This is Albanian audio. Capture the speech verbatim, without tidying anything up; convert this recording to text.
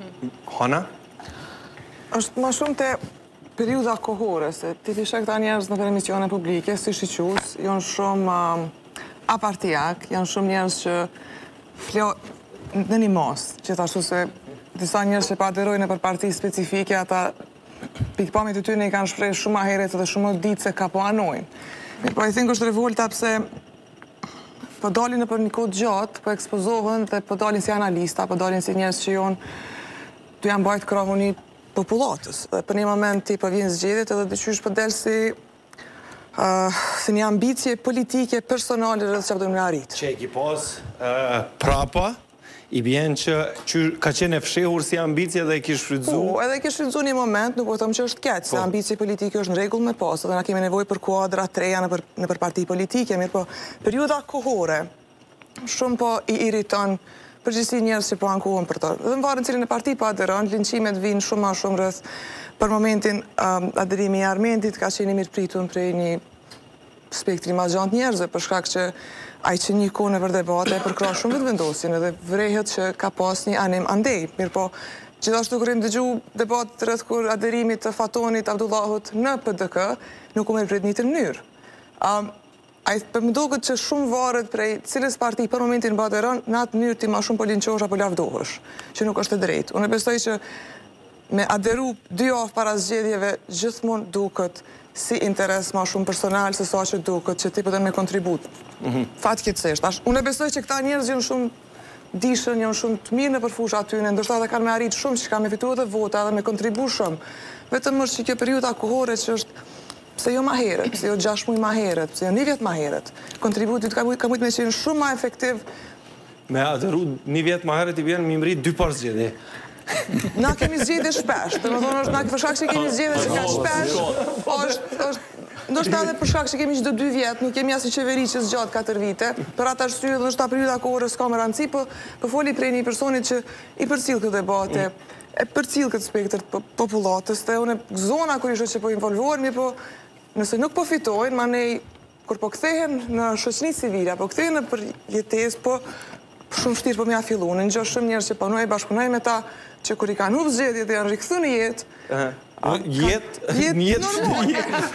Hana? Është ma shumë të periuda kohore, se tipisht këta njerëz në emisione publike, si shiqus, janë shumë apartijak, janë shumë njerëz që flo në një mos, që ta shu se disa njerëz që pa aderojnë për parti specifike, ata pikpamit të ty ne i kanë shprej shumë ma heret dhe shumë ditë se ka po anojnë. Po I think është revolta pse po dalin në për një kohë gjatë, po ekspozohen dhe po dalin si analista, po dalin si njerëz që jonë të janë bajt krahu një popullatës. Dhe për një moment ti po vjen zgjedhjet edhe dyqysh po del si si një ambicje politike personale rreth çfarë do të arrit. Që e ki pas prapa, I bjen që ka qenë e fshehur si ambicje dhe e ki shfrytzu? Po, edhe e ki shfrytzu një moment, nuk po thëmë që është keq, se ambicje politike është në rregull me pas, edhe na kemi nevojë për kuadra treja në për parti politike, mirë po, periuda kohore, shumë po I iriton përgjithësi njerëz që po ankohen për to. Dhe në varën cilin e parti po aderon, linqimet vinë shumë ma shumë rreth për momentin aderimi I Armendit ka qenë I mirë pritun prej një spektri ma gjatë njerëzve, për shkak që ai që një kohë në për debate e përkra shumë vetë vendosin edhe vrehet që ka pas një anim andej. Mirë po, gjithashtu kërëm dëgju debatë rreth kur aderimit të Fatonit Abdullahut në P D K, nuk u merr prit një të mënyrë. Ai për më duket që shumë varet prej cilës parti për momentin po aderon, në atë mënyrë ti ma shumë po linqosh apo lavdohesh, që nuk është e drejtë. Unë besoj që me aderu dy javë para zgjedhjeve gjithmonë duket si interes ma shumë personal se sa që duket që ti pëtën me kontribut. Fatkeqësisht. Unë e besoj që këta njerëz janë shumë dishën, janë shumë të mirë në përfush atyne, ndoshta edhe kanë me arrit shumë që ka me fitu edhe vota edhe me kontribu shumë. Vetëm është që kjo periuda kohore që është pse jo ma herët, pse jo gjashtë muaj ma herët, pse jo një vjet ma herët. Kontributit ka mujtë me qenë shumë ma efektiv. Me aderu një vjet ma herët I bjen mi mri dy par zgjedhje. Na kemi zgjedhje shpesh, të më thonë është na për shkak që kemi zgjedhje që ka shpesh, është, ndoshta edhe për shkak që kemi çdo dy vjet, nuk kemi as qeveri që zgjat katër vite, për atë arsye ndoshta periudha kohore s'ka më rëndësi, po po foli prej një personi që I përcjell këtë debate, e përcjell këtë spektër të popullatës, dhe unë zona kur ishte që po involvohemi, po nëse nuk po fitojnë, manej kur po kthehen në shoqërinë civile, apo kthehen në përjetesë, po shumë vështirë po më ja filluan. Në gjë shumë njerëz që punojnë bashkëpunojnë me ta që kur I kanë humbë zgjedhjet dhe janë rikthyer në jetë, jetë, jetë, jetë,